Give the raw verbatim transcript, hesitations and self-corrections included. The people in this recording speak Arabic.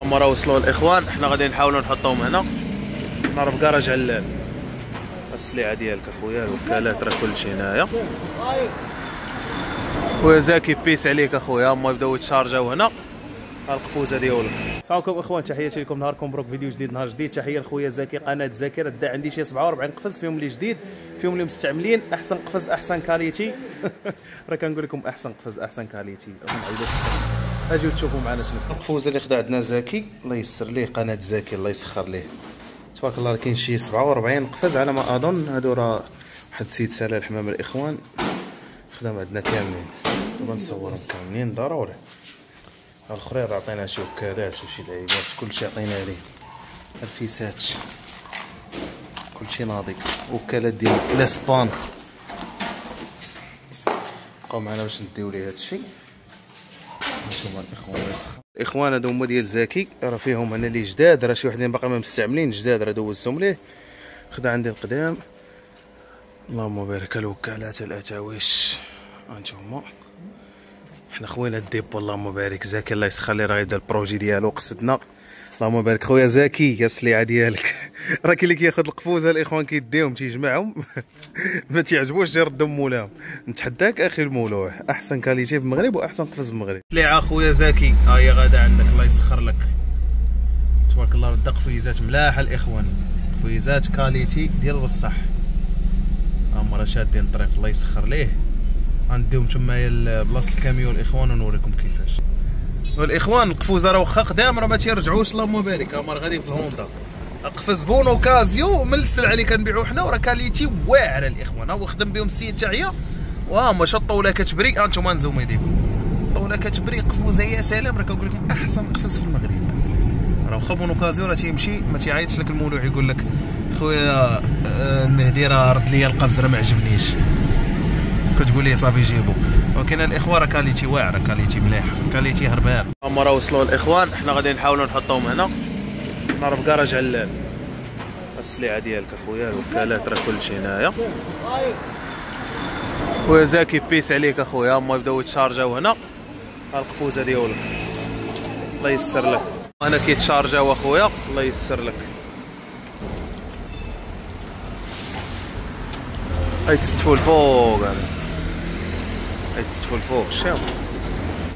هما راه وصلوا الاخوان، حنا غادي نحاولوا نحطوهم هنا. حنا راه في كراج علال. السلعه ديالك اخويا، الوكالات راه كلشي هنايا. خويا زكي بيس عليك اخويا. هما يبداو يتشارجاو هنا القفوزه ديالك. السلام عليكم اخوان، تحياتي لكم، نهاركم مبروك، فيديو جديد نهار جديد. تحيه لخويا زكي قناه زكي. راه عندي شي سبعة وأربعين قفز، فيهم اللي جديد فيهم اللي مستعملين. احسن قفز احسن كاليتي. راه كنقول لكم احسن قفز احسن كاليتي. اجيو تشوفوا معنا شنو القفوزه اللي خدا عندنا زكي. الله يسر ليه قناه زكي، الله يسخر ليه تبارك الله. كاين شي سبعة وأربعين قفز على ما اظن. هادو راه واحد السيد سالا الحمام الاخوان خدام عندنا كاملين. دابا نصورهم كاملين ضروري. الاخرين راه عطينا شي وكالات وشي لعيبات، كلشي عطينا ليه. الفيسات كلشي ناضي، وكالات ديال لاسبان. بقاو معنا باش نديو ليه هادشي. هانتوما الاخوان يسخر. الاخوان هادو هما ديال زكي، راه فيهم هنا اللي جداد، راه شي وحدين باقي ما مستعملين جداد، راه دوزتهم ليه. خدا عندي القدام. اللهم بارك. الوكالات الاتاويش هانتوما. حنا خوينا الديبو اللهم بارك. زكي الله يسخر ليه، راه يبدا البروجي ديالو قصدنا. اللهم بارك خويا زكي، يا السليعه ديالك. راه كاين اللي كياخذ القفوزه الاخوان كيديهم تيجمعهم. ما تيعجبوش يردهم مولاهم. نتحداك اخي المولوح، احسن كاليتي في المغرب واحسن قفز في المغرب. سليعه خويا زكي ها هي غادا عندك، الله يسخر لك تبارك الله. رد قفيزات ملاحه الاخوان، قفيزات كاليتي ديال بصح. هما راه شادين الطريق الله يسخر ليه. غنديهم تمايا بلاصه الكاميون الاخوان ونوريكم كيفاش. والاخوان القفوزه راه واخا قدام راه ما تيرجعوش اللهم بارك. هما راه غاديين في الهوندا. قفز بونو كازيو من السلعه اللي كنبيعو حنا، وراه كاليتي واعره الاخوان. ها هو خدم بهم السيد تاعيا، وهما شا الطوله كتبري. ها انتم نزوم يديكم، الطوله كتبري قفوزه يا سلام. راه كنقول لكم احسن قفز في المغرب. راه واخا بونو كازيو راه تيمشي ما تيعيطش لك المولوح يقول لك خويا المهدي راه رد لي القفز راه ما عجبنيش، كتقول ليه صافي جيبو. ولكن الاخوان راه كاليتي واعره، كاليتي مليح، كاليتي هربان. هما راه وصلوا الاخوان، حنا غادي نحاولوا نحطوهم هنا. حنا راه في كراج علال. السلعه ديالك اخويا، الوكالات راه كلشي هنايا. خويا زكي بيس عليك اخويا. هما يبداو يتشارجاو هنا القفوزه ديالك، الله يسر لك. انا كيتشارجاو اخويا، الله يسر لك. هاي تستفوا الفوق، هاي تستفوا الفوق. شوف